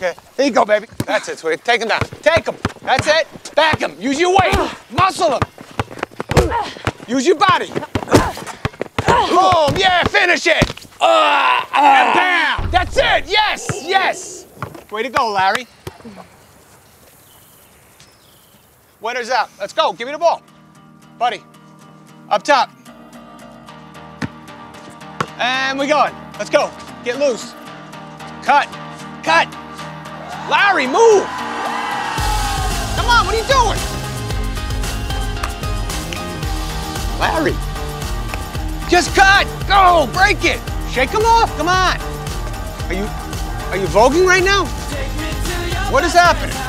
Okay. Here you go, baby. That's it, sweetie. Take him down. Take him. That's it. Back him. Use your weight. Muscle him. Use your body. Boom. Yeah, finish it. And bam. That's it. Yes. Yes. Way to go, Larry. Winner's out. Let's go. Give me the ball. Buddy. Up top. And we're going. Let's go. Get loose. Cut. Cut. Larry, move. Come on, what are you doing? Larry. Just cut. Go. Break it. Shake him off. Come on. Are you voguing right now? What is happening?